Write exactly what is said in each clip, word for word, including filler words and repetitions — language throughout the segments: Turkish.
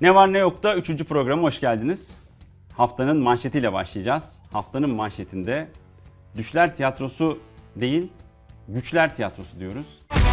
Ne var ne yok da üçüncü programa hoş geldiniz. Haftanın manşetiyle başlayacağız. Haftanın manşetinde Düşler Tiyatrosu değil, Güçler Tiyatrosu diyoruz.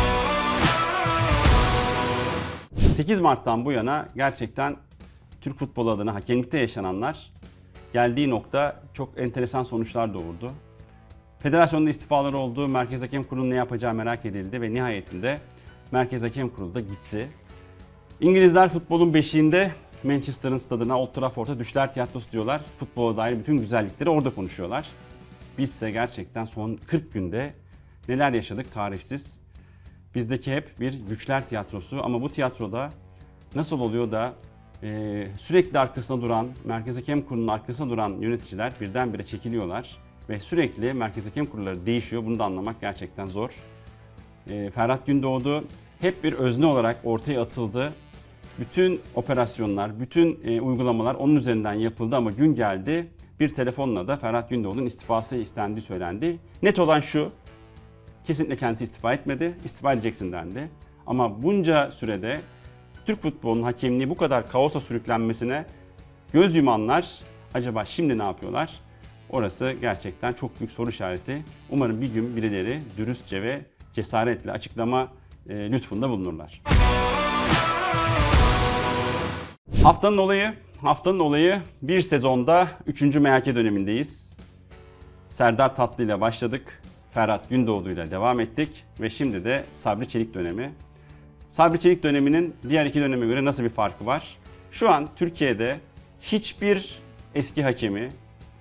sekiz Mart'tan bu yana gerçekten Türk futbolu adına hakemlikte yaşananlar geldiği nokta çok enteresan sonuçlar doğurdu. Federasyonda istifalar oldu, Merkez Hakem Kurulu'nun ne yapacağı merak edildi ve nihayetinde Merkez Hakem Kurulu da gitti. İngilizler futbolun beşiğinde Manchester'ın stadına, Old Trafford'a Düşler Tiyatrosu diyorlar. Futbola dair bütün güzellikleri orada konuşuyorlar. Biz ise gerçekten son kırk günde neler yaşadık tarifsiz. Bizdeki hep bir Güçler Tiyatrosu ama bu tiyatroda nasıl oluyor da e, sürekli arkasında duran, Merkez Hakem Kurulu'nun arkasında duran yöneticiler birdenbire çekiliyorlar ve sürekli Merkez Hakem Kurulları değişiyor. Bunu da anlamak gerçekten zor. E, Ferhat Gündoğdu hep bir özne olarak ortaya atıldı. Bütün operasyonlar, bütün e, uygulamalar onun üzerinden yapıldı ama gün geldi bir telefonla da Ferhat Gündoğdu'nun istifası istendiği söylendi. Net olan şu, kesinlikle kendisi istifa etmedi, istifa edeceksin dendi. Ama bunca sürede Türk futbolunun hakemliği bu kadar kaosa sürüklenmesine göz yumanlar acaba şimdi ne yapıyorlar? Orası gerçekten çok büyük soru işareti. Umarım bir gün birileri dürüstçe ve cesaretle açıklama e, lütfunda bulunurlar. Haftanın olayı, haftanın olayı bir sezonda üçüncü M H K dönemindeyiz. Serdar Tatlı ile başladık, Ferhat Gündoğdu ile devam ettik ve şimdi de Sabri Çelik dönemi. Sabri Çelik döneminin diğer iki döneme göre nasıl bir farkı var? Şu an Türkiye'de hiçbir eski hakemi,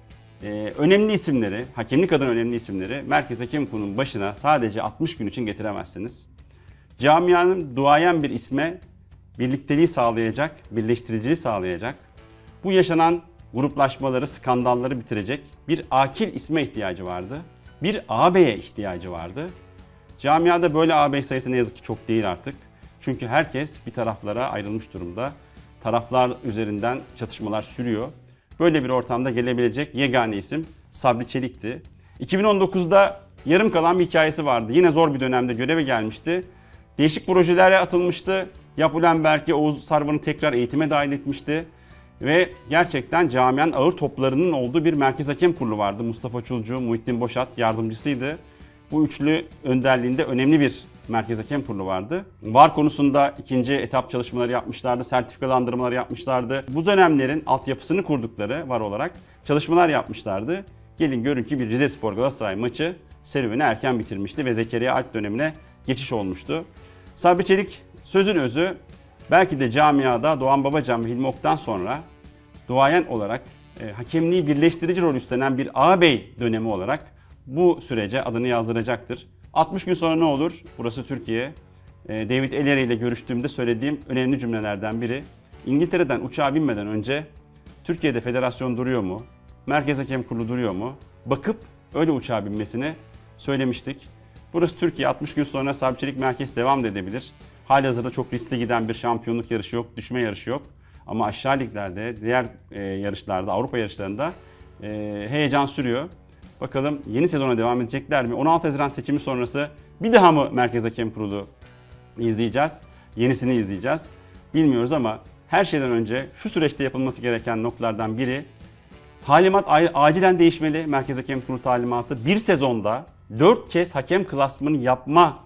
e, önemli isimleri, hakemlik adına önemli isimleri Merkez Hakem Kurulu'nun başına sadece altmış gün için getiremezsiniz. Camianın duayen bir isme birlikteliği sağlayacak, birleştiriciliği sağlayacak, bu yaşanan gruplaşmaları, skandalları bitirecek bir akil isme ihtiyacı vardı. Bir ağabeye ihtiyacı vardı. Camiada böyle ağabey sayısı ne yazık ki çok değil artık. Çünkü herkes bir taraflara ayrılmış durumda. Taraflar üzerinden çatışmalar sürüyor. Böyle bir ortamda gelebilecek yegane isim Sabri Çelik'ti. iki bin on dokuzda yarım kalan bir hikayesi vardı. Yine zor bir dönemde göreve gelmişti. Değişik projelere atılmıştı. Yap Ulenberg'i, Oğuz Sarvan'ı tekrar eğitime dahil etmişti. Ve gerçekten camianın ağır toplarının olduğu bir Merkez Hakem Kurulu vardı. Mustafa Çulcu, Muhittin Boşat yardımcısıydı. Bu üçlü önderliğinde önemli bir Merkez Hakem Kurulu vardı. V A R konusunda ikinci etap çalışmaları yapmışlardı, sertifikalandırmaları yapmışlardı. Bu dönemlerin altyapısını kurdukları V A R olarak çalışmalar yapmışlardı. Gelin görün ki bir Rizespor Galatasaray maçı serüveni erken bitirmişti ve Zekeriya Alp dönemine geçiş olmuştu. Sabri Çelik sözün özü belki de camiada Doğan Babacan ve Hilmi Ok'tan sonra duayen olarak e, hakemliği birleştirici rol üstlenen bir ağabey dönemi olarak bu sürece adını yazdıracaktır. altmış gün sonra ne olur? Burası Türkiye. E, David Ellery ile görüştüğümde söylediğim önemli cümlelerden biri. İngiltere'den uçağa binmeden önce Türkiye'de federasyon duruyor mu? Merkez Hakem Kurulu duruyor mu? Bakıp öyle uçağa binmesini söylemiştik. Burası Türkiye. altmış gün sonra Sabri Çelik merkez devam da edebilir. Halihazırda çok riskli giden bir şampiyonluk yarışı yok, düşme yarışı yok. Ama aşağı liglerde, diğer e, yarışlarda, Avrupa yarışlarında e, heyecan sürüyor. Bakalım yeni sezona devam edecekler mi? on altı Haziran seçimi sonrası bir daha mı Merkez Hakem Kurulu izleyeceğiz? Yenisini izleyeceğiz. Bilmiyoruz ama her şeyden önce şu süreçte yapılması gereken noktalardan biri talimat acilen değişmeli. Merkez Hakem Kurulu talimatı bir sezonda dört kez hakem klasmanı yapma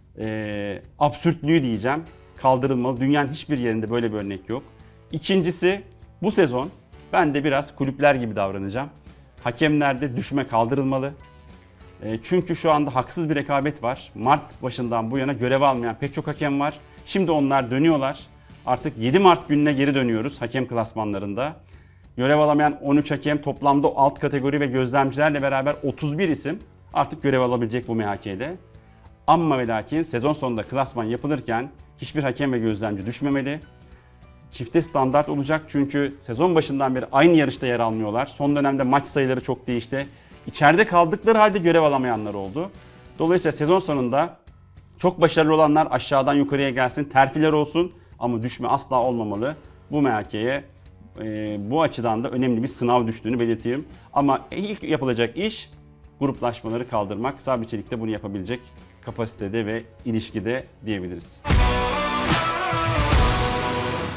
e, absürtlüğü diyeceğim. Kaldırılmalı. Dünyanın hiçbir yerinde böyle bir örnek yok. İkincisi bu sezon ben de biraz kulüpler gibi davranacağım. Hakemlerde düşme kaldırılmalı. E, çünkü şu anda haksız bir rekabet var. Mart başından bu yana görev almayan pek çok hakem var. Şimdi onlar dönüyorlar. Artık yedi Mart gününe geri dönüyoruz hakem klasmanlarında. Görev alamayan on üç hakem, toplamda alt kategori ve gözlemcilerle beraber otuz bir isim artık görev alabilecek bu M H K'de. Amma ve lakin sezon sonunda klasman yapılırken hiçbir hakem ve gözlemci düşmemeli. Çifte standart olacak çünkü sezon başından beri aynı yarışta yer almıyorlar. Son dönemde maç sayıları çok değişti. İçeride kaldıkları halde görev alamayanlar oldu. Dolayısıyla sezon sonunda çok başarılı olanlar aşağıdan yukarıya gelsin, terfiler olsun ama düşme asla olmamalı. Bu M H K'ye e, bu açıdan da önemli bir sınav düştüğünü belirteyim. Ama ilk yapılacak iş gruplaşmaları kaldırmak. Sabri Çelik de bunu yapabilecek kapasitede ve ilişkide diyebiliriz.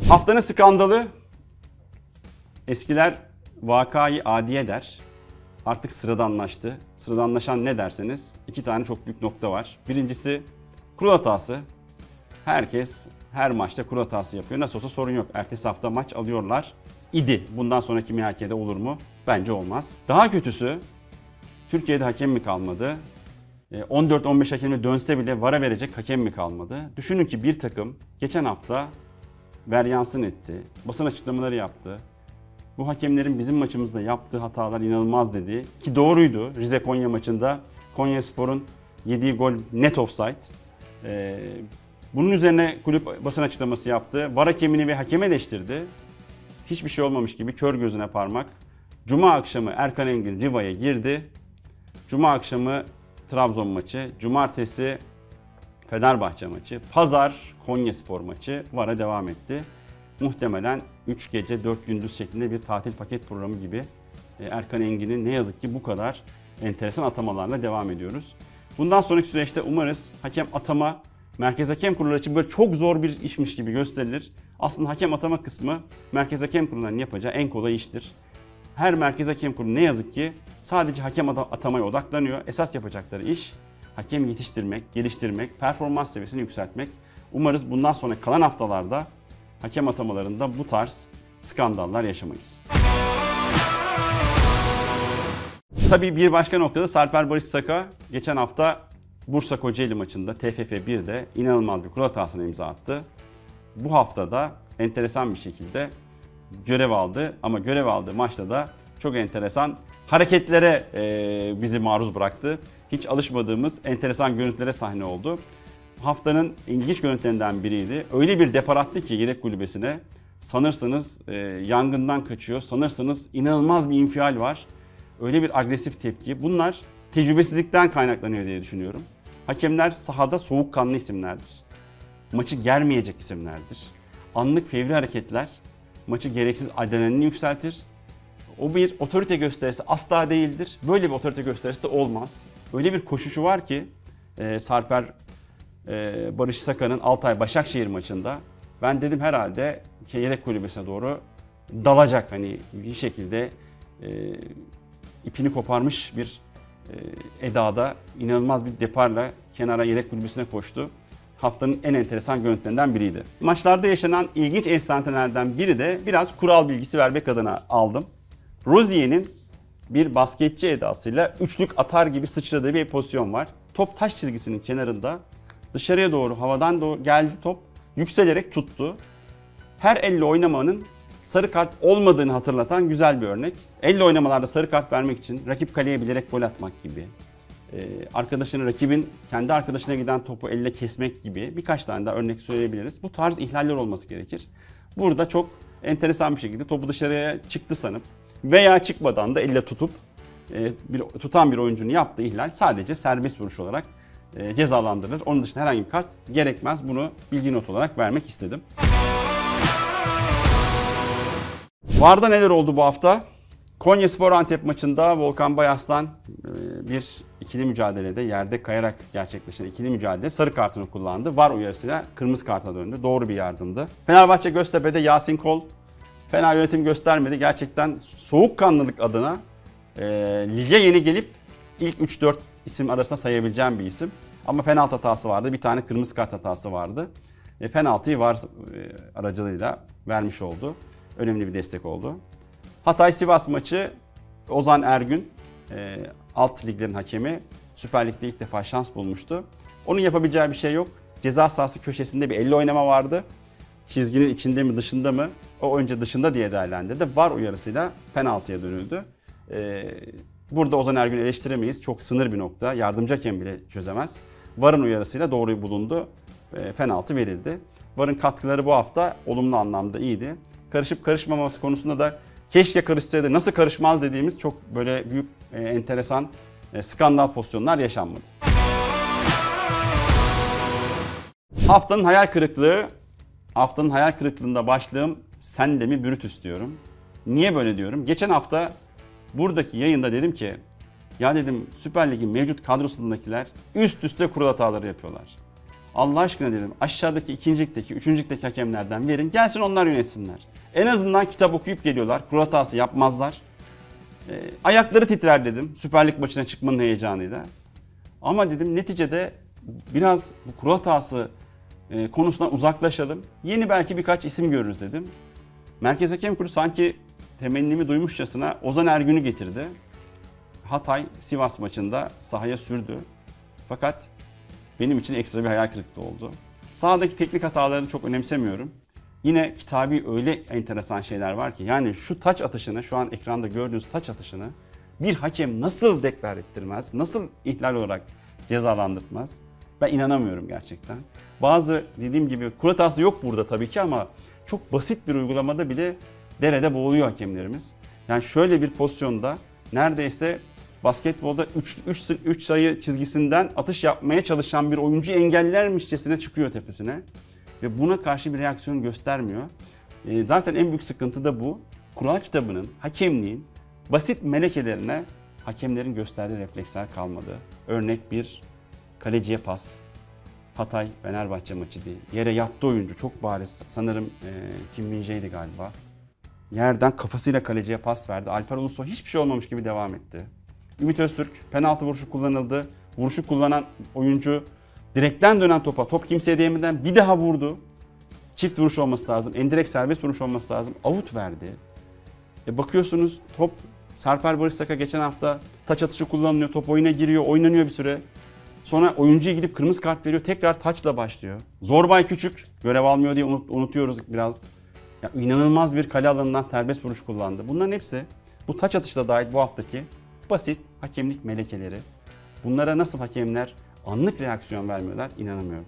Haftanın skandalı. Eskiler vakayı adiye der. Artık sıradanlaştı. Sıradanlaşan ne derseniz iki tane çok büyük nokta var. Birincisi kural hatası. Herkes her maçta kural hatası yapıyor. Nasıl olsa sorun yok. Ertesi hafta maç alıyorlar idi. Bundan sonraki M H K'de olur mu? Bence olmaz. Daha kötüsü Türkiye'de hakem mi kalmadı? on dört on beş hakemle dönse bile VAR'a verecek hakem mi kalmadı? Düşünün ki bir takım geçen hafta veryansın etti. Basın açıklamaları yaptı. Bu hakemlerin bizim maçımızda yaptığı hatalar inanılmaz dedi. Ki doğruydu. Rize-Konya maçında Konyaspor'un yediği gol net offside. Ee, bunun üzerine kulüp basın açıklaması yaptı. VAR hakemini ve hakemi eleştirdi. Hiçbir şey olmamış gibi kör gözüne parmak. Cuma akşamı Erkan Engin Riva'ya girdi. Cuma akşamı Trabzon maçı, cumartesi Fenerbahçe maçı, pazar Konyaspor maçı VAR'a devam etti. Muhtemelen üç gece dört gündüz şeklinde bir tatil paket programı gibi Erkan Engin'in ne yazık ki bu kadar enteresan atamalarla devam ediyoruz. Bundan sonraki süreçte umarız hakem atama Merkez Hakem Kurulu için böyle çok zor bir işmiş gibi gösterilir. Aslında hakem atama kısmı Merkez Hakem Kurulu'nun yapacağı en kolay iştir. Her Merkez Hakem Kurulu ne yazık ki sadece hakem atamaya odaklanıyor. Esas yapacakları iş hakem yetiştirmek, geliştirmek, performans seviyesini yükseltmek. Umarız bundan sonra kalan haftalarda hakem atamalarında bu tarz skandallar yaşamayız. Tabii bir başka noktada Sarper Barış Saka geçen hafta Bursa Kocaeli maçında T F F bir'de inanılmaz bir kural hatasına imza attı. Bu haftada enteresan bir şekilde görev aldı ama görev aldığı maçta da çok enteresan hareketlere e, bizi maruz bıraktı. Hiç alışmadığımız enteresan görüntülere sahne oldu. Haftanın ilginç görüntülerinden biriydi. Öyle bir depar attı ki yedek kulübesine. Sanırsınız e, yangından kaçıyor, sanırsınız inanılmaz bir infial var. Öyle bir agresif tepki. Bunlar tecrübesizlikten kaynaklanıyor diye düşünüyorum. Hakemler sahada soğukkanlı isimlerdir. Maçı germeyecek isimlerdir. Anlık fevri hareketler maçı gereksiz adrenalini yükseltir. O bir otorite gösterisi asla değildir. Böyle bir otorite gösterisi de olmaz. Öyle bir koşuşu var ki e, Sarper e, Barış Saka'nın Altay Başakşehir maçında ben dedim herhalde yedek kulübesine doğru dalacak. Hani bir şekilde e, ipini koparmış bir e, edada inanılmaz bir deparla kenara yedek kulübesine koştu. Haftanın en enteresan görüntülerinden biriydi. Maçlarda yaşanan ilginç enstantanelerden biri de biraz kural bilgisi vermek adına aldım. Rozier'in bir basketçi edasıyla üçlük atar gibi sıçradığı bir pozisyon var. Top taş çizgisinin kenarında dışarıya doğru havadan doğru geldi top yükselerek tuttu. Her elle oynamanın sarı kart olmadığını hatırlatan güzel bir örnek. Elle oynamalarda sarı kart vermek için rakip kaleye bilerek gol atmak gibi, arkadaşının, rakibin kendi arkadaşına giden topu elle kesmek gibi birkaç tane daha örnek söyleyebiliriz. Bu tarz ihlaller olması gerekir. Burada çok enteresan bir şekilde topu dışarıya çıktı sanıp veya çıkmadan da elle tutup bir, tutan bir oyuncunun yaptığı ihlal sadece serbest vuruş olarak cezalandırılır. Onun dışında herhangi bir kart gerekmez. Bunu bilgi not olarak vermek istedim. VAR'da neler oldu bu hafta? Konyaspor Antep maçında Volkan Bayaslan bir ikili mücadelede yerde kayarak gerçekleşen ikili mücadelede sarı kartını kullandı. VAR uyarısıyla kırmızı karta döndü. Doğru bir yardımdı. Fenerbahçe Göztepe'de Yasin Kol fena yönetim göstermedi. Gerçekten soğukkanlılık adına e, lige yeni gelip ilk üç dört isim arasında sayabileceğim bir isim. Ama penaltı hatası vardı. Bir tane kırmızı kart hatası vardı. E, penaltıyı VAR e, aracılığıyla vermiş oldu. Önemli bir destek oldu. Hatay-Sivas maçı Ozan Ergün, e, alt liglerin hakemi, Süper Lig'de ilk defa şans bulmuştu. Onun yapabileceği bir şey yok. Ceza sahası köşesinde bir elle oynama vardı. Çizginin içinde mi dışında mı? O önce dışında diye değerlendirdi. VAR uyarısıyla penaltıya dönüldü. E, burada Ozan Ergün'ü eleştiremeyiz. Çok sınır bir nokta. Yardımcı hakem bile çözemez. VAR'ın uyarısıyla doğruyu bulundu. E, penaltı verildi. VAR'ın katkıları bu hafta olumlu anlamda iyiydi. Karışıp karışmaması konusunda da keşke karışsaydı, nasıl karışmaz dediğimiz çok böyle büyük, e, enteresan, e, skandal pozisyonlar yaşanmadı. Haftanın hayal kırıklığı. Haftanın hayal kırıklığında başlığım sen de mi Brutus diyorum. Niye böyle diyorum? Geçen hafta buradaki yayında dedim ki ya dedim Süper Lig'in mevcut kadrosundakiler üst üste kural hataları yapıyorlar. Allah aşkına dedim aşağıdaki ikincilikteki, üçüncülükteki hakemlerden verin gelsin onlar yönetsinler. En azından kitap okuyup geliyorlar. Kural hatası yapmazlar. E, ayakları titrer dedim Süper Lig maçına çıkmanın heyecanıyla. Ama dedim neticede biraz bu kural hatası e, konusundan uzaklaşalım. Yeni belki birkaç isim görürüz dedim. Merkez Hakem Kurulu sanki temennimi duymuşçasına Ozan Ergün'ü getirdi. Hatay Sivas maçında sahaya sürdü. Fakat benim için ekstra bir hayal kırıklığı oldu. Sahadaki teknik hatalarını çok önemsemiyorum. Yine kitabi öyle enteresan şeyler var ki yani şu taç atışını, şu an ekranda gördüğünüz taç atışını bir hakem nasıl deklar ettirmez, nasıl ihlal olarak cezalandırmaz? Ben inanamıyorum gerçekten. Bazı dediğim gibi kural hatası yok burada tabii ki ama çok basit bir uygulamada bile derede boğuluyor hakemlerimiz. Yani şöyle bir pozisyonda neredeyse basketbolda üç sayı çizgisinden atış yapmaya çalışan bir oyuncu engellermişçesine çıkıyor tepesine. Ve buna karşı bir reaksiyon göstermiyor. E, zaten en büyük sıkıntı da bu. Kural kitabının, hakemliğin basit melekelerine hakemlerin gösterdiği refleksler kalmadı. Örnek bir kaleciye pas. Hatay Fenerbahçe maçı değil. Yere yattı oyuncu çok bariz. Sanırım e, Kim Min-jae'ydi galiba. Yerden kafasıyla kaleciye pas verdi. Alper Ulusoy hiçbir şey olmamış gibi devam etti. Ümit Öztürk penaltı vuruşu kullanıldı. Vuruşu kullanan oyuncu direkten dönen topa top kimseye değmeden bir daha vurdu. Çift vuruş olması lazım. Endirekt serbest vuruş olması lazım. Avut verdi. E bakıyorsunuz top Sarper Barış Saka geçen hafta taç atışı kullanılıyor. Top oyuna giriyor. Oynanıyor bir süre. Sonra oyuncuya gidip kırmızı kart veriyor. Tekrar taçla başlıyor. Zorbay Küçük görev almıyor diye unut, unutuyoruz biraz. Ya, inanılmaz bir kale alanından serbest vuruş kullandı. Bunların hepsi bu taç atışı da dahil bu haftaki basit hakemlik melekeleri. Bunlara nasıl hakemler anlık reaksiyon vermiyorlar inanamıyorum.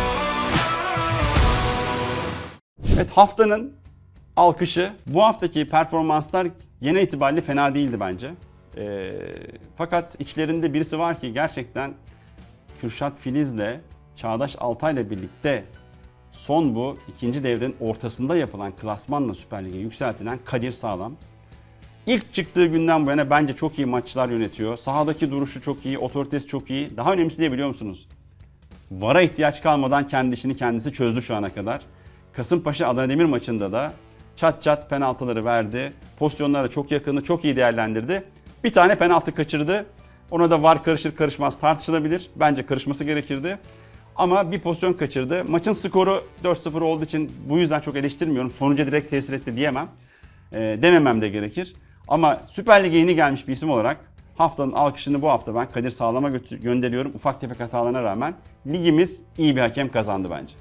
Evet haftanın alkışı. Bu haftaki performanslar genel itibariyle fena değildi bence. E, fakat içlerinde birisi var ki gerçekten Kürşat Filiz'le Çağdaş Altay'la birlikte son bu ikinci devrenin ortasında yapılan klasmanla Süper Lig'e yükseltilen Kadir Sağlam. İlk çıktığı günden bu yana bence çok iyi maçlar yönetiyor. Sahadaki duruşu çok iyi, otoritesi çok iyi. Daha önemlisi ne biliyor musunuz? V A R'a ihtiyaç kalmadan kendi işini kendisi çözdü şu ana kadar. Kasımpaşa Adana Demir maçında da çat çat penaltıları verdi. Pozisyonlara çok yakını, çok iyi değerlendirdi. Bir tane penaltı kaçırdı. Ona da V A R karışır karışmaz tartışılabilir. Bence karışması gerekirdi. Ama bir pozisyon kaçırdı. Maçın skoru dört sıfır olduğu için bu yüzden çok eleştirmiyorum. Sonuca direkt tesir etti diyemem. E, dememem de gerekir. Ama Süper Lig'e yeni gelmiş bir isim olarak haftanın alkışını bu hafta ben Kadir Sağlam'a gönderiyorum. Ufak tefek hatalarına rağmen ligimiz iyi bir hakem kazandı bence.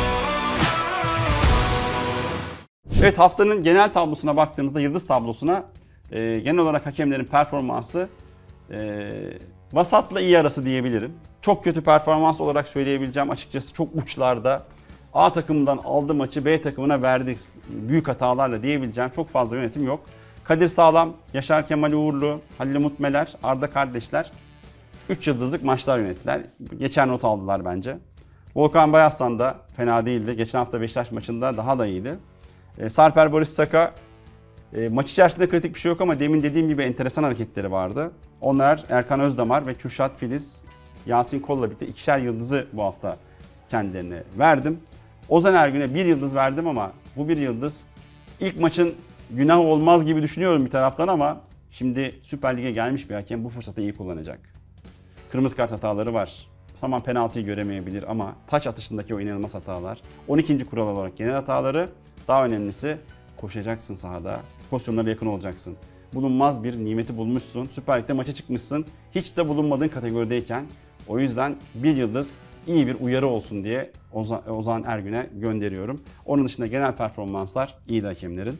Evet haftanın genel tablosuna baktığımızda yıldız tablosuna e, genel olarak hakemlerin performansı e, vasatla iyi arası diyebilirim. Çok kötü performans olarak söyleyebileceğim açıkçası çok uçlarda. A takımından aldı maçı B takımına verdi büyük hatalarla diyebileceğim çok fazla yönetim yok. Kadir Sağlam, Yaşar Kemal Uğurlu, Halil Umut Meler, Arda kardeşler üç yıldızlık maçlar yönettiler. Geçer not aldılar bence. Volkan Bayaslan da fena değildi. Geçen hafta Beşiktaş maçında daha da iyiydi. E, Sarper Barış Saka e, maç içerisinde kritik bir şey yok ama demin dediğim gibi enteresan hareketleri vardı. Onlar Erkan Özdamar ve Kürşat Filiz, Yasin Kol'la birlikte ikişer yıldızı bu hafta kendilerine verdim. Ozan Ergün'e bir yıldız verdim ama bu bir yıldız ilk maçın günah olmaz gibi düşünüyorum bir taraftan ama şimdi Süper Lig'e gelmiş bir hakem bu fırsatı iyi kullanacak. Kırmızı kart hataları var. Tamam penaltıyı göremeyebilir ama taç atışındaki o inanılmaz hatalar. on ikinci kural olarak genel hataları. Daha önemlisi koşacaksın sahada. Pozisyonlara yakın olacaksın. Bulunmaz bir nimeti bulmuşsun. Süper Lig'de maça çıkmışsın. Hiç de bulunmadığın kategorideyken. O yüzden bir yıldız iyi bir uyarı olsun diye Ozan, Ozan Ergün'e gönderiyorum. Onun dışında genel performanslar iyiydi hakemlerin.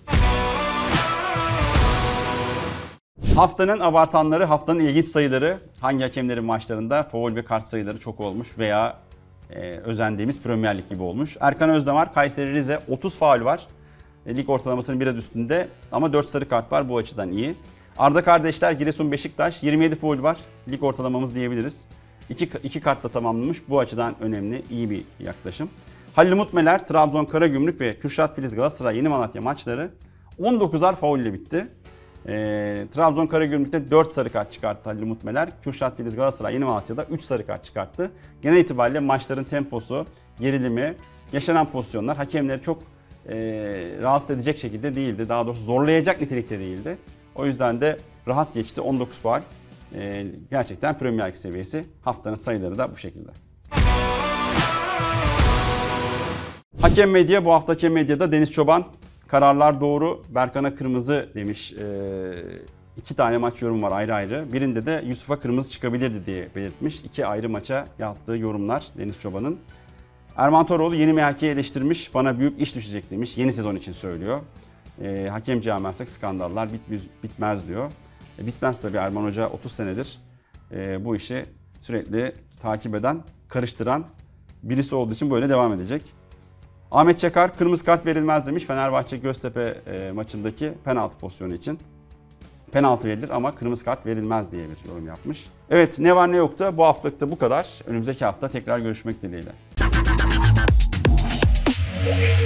Haftanın abartanları, haftanın ilginç sayıları hangi hakemlerin maçlarında faul ve kart sayıları çok olmuş veya e, özendiğimiz Premier Lig gibi olmuş. Erkan Özdamar, Kayseri Rize otuz faul var. E, lig ortalamasının biraz üstünde ama dört sarı kart var bu açıdan iyi. Arda kardeşler Giresun Beşiktaş yirmi yedi faul var. Lig ortalamamız diyebiliriz. İki, iki kartla tamamlanmış bu açıdan önemli, iyi bir yaklaşım. Halil Umut Meler, Trabzon Karagümrük ve Kürşat Filiz Galatasaray Yeni Malatya maçları on dokuzar faul ile bitti. E, Trabzon Karagümrük'te dört sarı kart çıkarttı Halil Umut Meler. Kürşat Yıldız Galatasaray Yeni Malatya'da üç sarı kart çıkarttı. Genel itibariyle maçların temposu, gerilimi, yaşanan pozisyonlar hakemleri çok e, rahatsız edecek şekilde değildi. Daha doğrusu zorlayacak nitelikte değildi. O yüzden de rahat geçti. on dokuz faul. E, gerçekten Premier Lig seviyesi. Haftanın sayıları da bu şekilde. Hakem medya, bu hafta hakem medyada Deniz Çoban, kararlar doğru, Berkan'a kırmızı demiş. E, iki tane maç yorumu var ayrı ayrı. Birinde de Yusuf'a kırmızı çıkabilirdi diye belirtmiş. İki ayrı maça yaptığı yorumlar Deniz Çoban'ın. Erman Toroğlu yeni M H K'yi eleştirmiş, bana büyük iş düşecek demiş. Yeni sezon için söylüyor. E, hakem camiasındaki skandallar bitmez, bitmez diyor. E, bitmez tabii, Erman Hoca otuz senedir e, bu işi sürekli takip eden, karıştıran birisi olduğu için böyle devam edecek. Ahmet Çakar kırmızı kart verilmez demiş Fenerbahçe Göztepe e, maçındaki penaltı pozisyonu için. Penaltı verilir ama kırmızı kart verilmez diye bir yorum yapmış. Evet, ne var ne yok da bu haftalıkta bu kadar. Önümüzdeki hafta tekrar görüşmek dileğiyle.